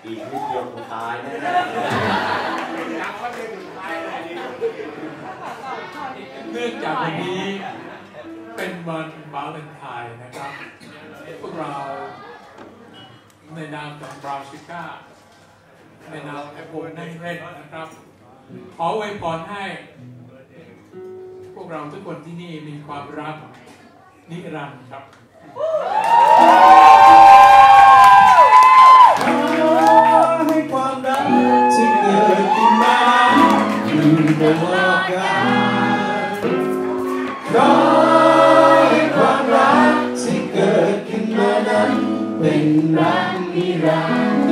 อีกนิดเดียวกูตายแน่เนื่องจากวันนี้เป็นวันวาเลนไทน์นะครับพวกเราในนามของบราวชิก้าในนามของผมนั่งเล่นนะครับขออวยพรให้พวกเราทุกคนที่นี่มีความรักนิรันดร์ครับให้ความรักที่เกิดขึ้นมาอยู่บนโลกาขอให้ความรักที่เกิดขึ้นมานั้นเป็นรักนิรันดร์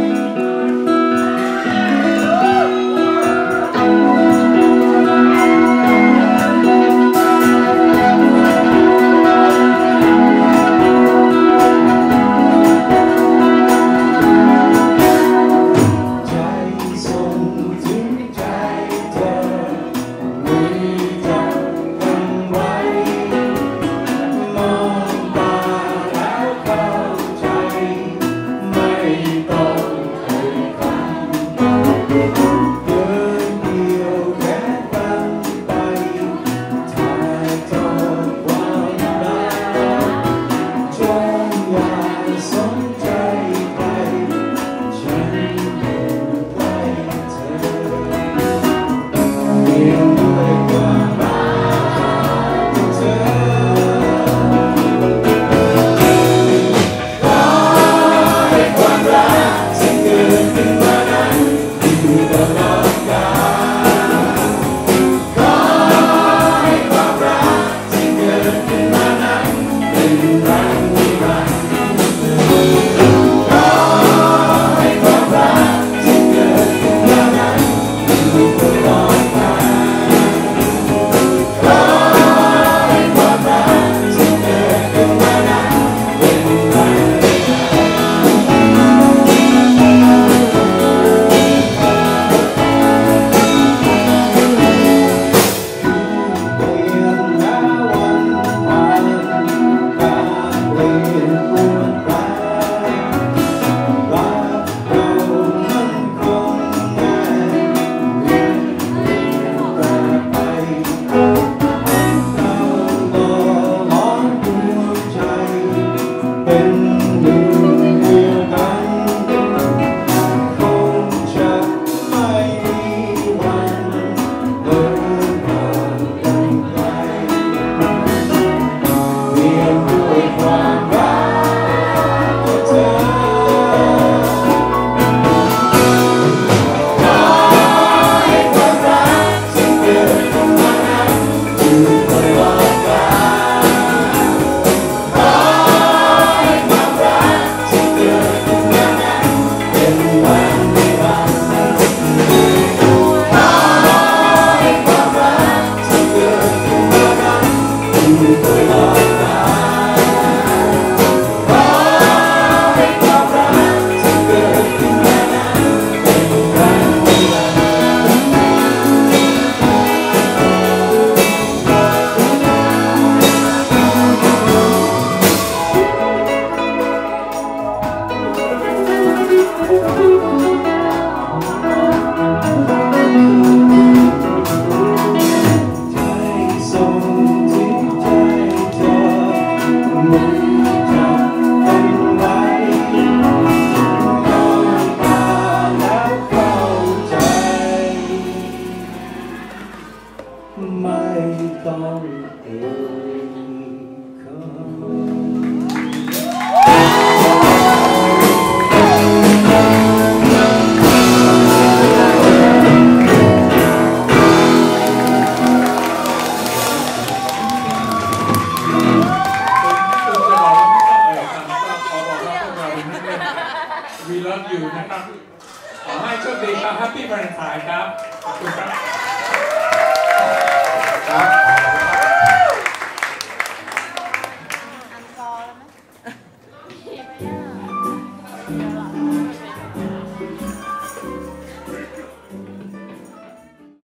We love you นะครับขอให้โชคดีครับ Happy Valentine ครับขอบคุณครับ